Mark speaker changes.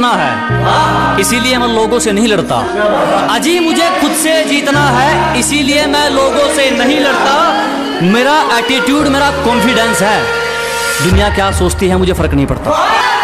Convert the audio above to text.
Speaker 1: जीतना है, इसीलिए मैं लोगों से नहीं लड़ता। अजी मुझे खुद से जीतना है, इसीलिए मैं लोगों से नहीं लड़ता। मेरा एटीट्यूड, मेरा कॉन्फिडेंस है। दुनिया क्या सोचती है मुझे फर्क नहीं पड़ता।